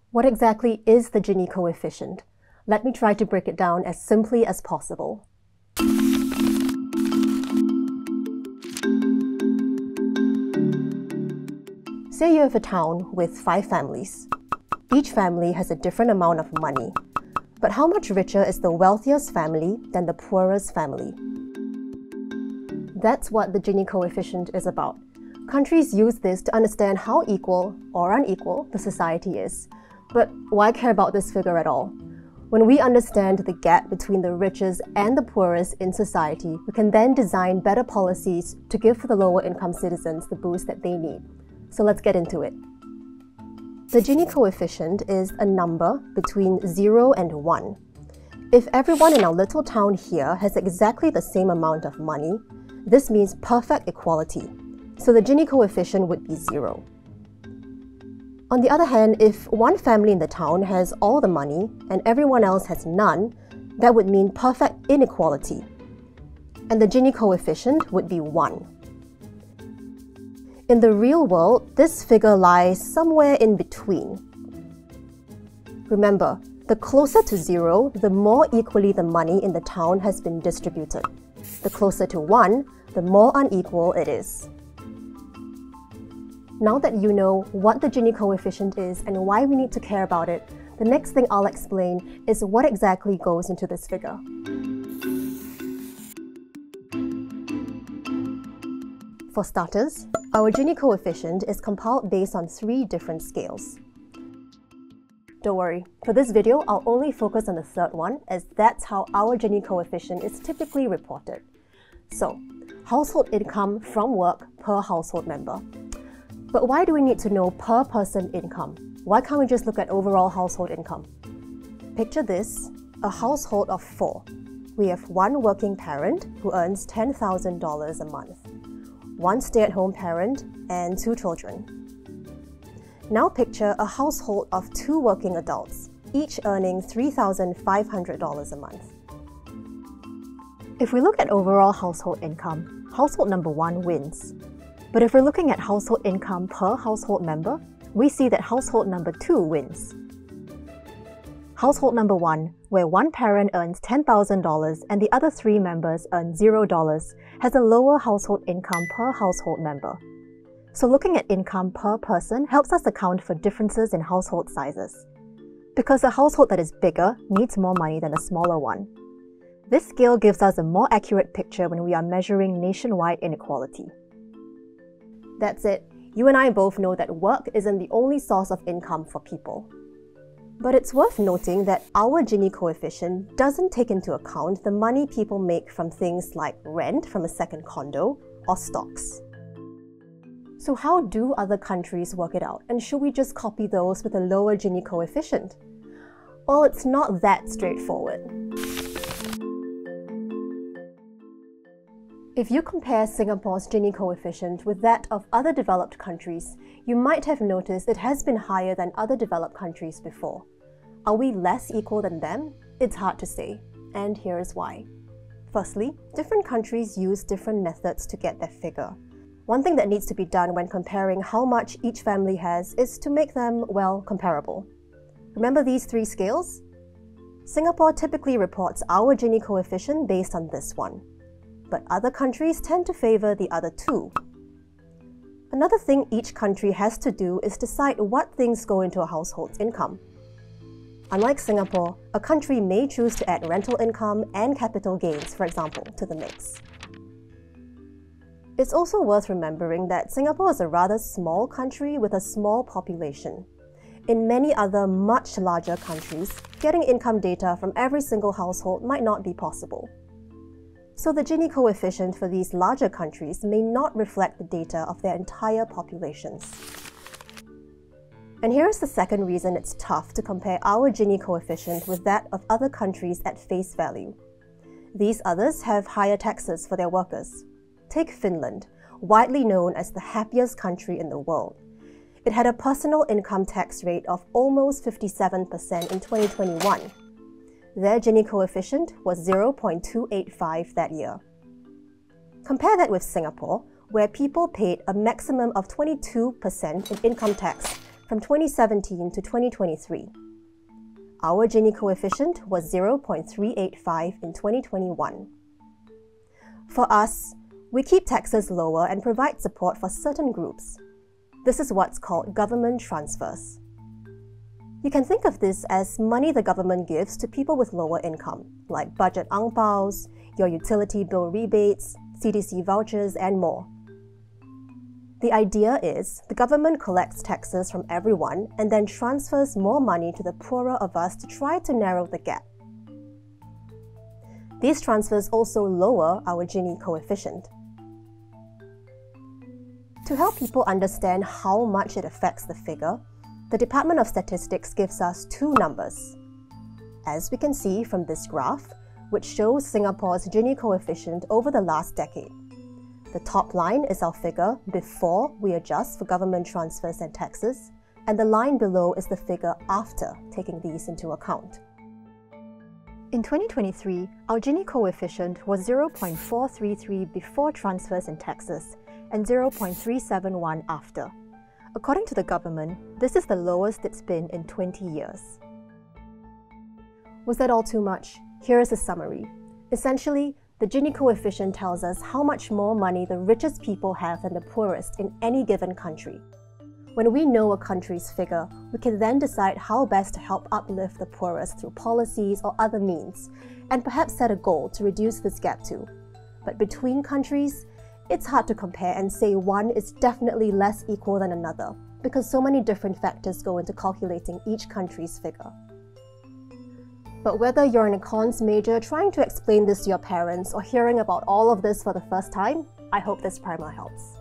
What exactly is the Gini coefficient? Let me try to break it down as simply as possible. Say you have a town with 5 families. Each family has a different amount of money. But how much richer is the wealthiest family than the poorest family? That's what the Gini coefficient is about. Countries use this to understand how equal or unequal the society is. But why care about this figure at all? When we understand the gap between the richest and the poorest in society, we can then design better policies to give the lower income citizens the boost that they need. So let's get into it. The Gini coefficient is a number between 0 and 1. If everyone in our little town here has exactly the same amount of money, this means perfect equality. So the Gini coefficient would be 0. On the other hand, if one family in the town has all the money and everyone else has none, that would mean perfect inequality. And the Gini coefficient would be 1. In the real world, this figure lies somewhere in between. Remember, the closer to 0, the more equally the money in the town has been distributed. The closer to 1, the more unequal it is. Now that you know what the Gini coefficient is and why we need to care about it, the next thing I'll explain is what exactly goes into this figure. For starters, our Gini coefficient is compiled based on 3 different scales. Don't worry, for this video, I'll only focus on the third one, as that's how our Gini coefficient is typically reported. So, household income from work per household member. But why do we need to know per person income? Why can't we just look at overall household income? Picture this, a household of 4. We have one working parent who earns $10,000 a month, one stay-at-home parent, and 2 children. Now picture a household of 2 working adults, each earning $3,500 a month. If we look at overall household income, household number 1 wins. But if we're looking at household income per household member, we see that household number 2 wins. Household number 1, where one parent earns $10,000 and the other 3 members earn $0, has a lower household income per household member. So looking at income per person helps us account for differences in household sizes. Because a household that is bigger needs more money than a smaller one. This scale gives us a more accurate picture when we are measuring nationwide inequality. That's it. You and I both know that work isn't the only source of income for people. But it's worth noting that our Gini coefficient doesn't take into account the money people make from things like rent from a second condo or stocks. So how do other countries work it out? And should we just copy those with a lower Gini coefficient? Well, it's not that straightforward. If you compare Singapore's Gini coefficient with that of other developed countries, you might have noticed it has been higher than other developed countries before. Are we less equal than them? It's hard to say, and here's why. Firstly, different countries use different methods to get their figure. One thing that needs to be done when comparing how much each family has is to make them, well, comparable. Remember these 3 scales? Singapore typically reports our Gini coefficient based on this one. But other countries tend to favour the other 2. Another thing each country has to do is decide what things go into a household's income. Unlike Singapore, a country may choose to add rental income and capital gains, for example, to the mix. It's also worth remembering that Singapore is a rather small country with a small population. In many other much larger countries, getting income data from every single household might not be possible. So the Gini coefficient for these larger countries may not reflect the data of their entire populations. And here's the second reason it's tough to compare our Gini coefficient with that of other countries at face value. These others have higher taxes for their workers. Take Finland, widely known as the happiest country in the world. It had a personal income tax rate of almost 57% in 2021. Their Gini coefficient was 0.285 that year. Compare that with Singapore, where people paid a maximum of 22% in income tax from 2017 to 2023. Our Gini coefficient was 0.385 in 2021. For us, we keep taxes lower and provide support for certain groups. This is what's called government transfers. You can think of this as money the government gives to people with lower income, like budget ang paos, your utility bill rebates, CDC vouchers, and more. The idea is the government collects taxes from everyone and then transfers more money to the poorer of us to try to narrow the gap. These transfers also lower our Gini coefficient. To help people understand how much it affects the figure, the Department of Statistics gives us two numbers. As we can see from this graph, which shows Singapore's Gini coefficient over the last decade. The top line is our figure before we adjust for government transfers and taxes, and the line below is the figure after taking these into account. In 2023, our Gini coefficient was 0.433 before transfers and taxes, and 0.371 after. According to the government, this is the lowest it's been in 20 years. Was that all too much? Here is a summary. Essentially, the Gini coefficient tells us how much more money the richest people have than the poorest in any given country. When we know a country's figure, we can then decide how best to help uplift the poorest through policies or other means, and perhaps set a goal to reduce this gap too. But between countries, it's hard to compare and say one is definitely less equal than another, because so many different factors go into calculating each country's figure. But whether you're an econs major trying to explain this to your parents or hearing about all of this for the first time, I hope this primer helps.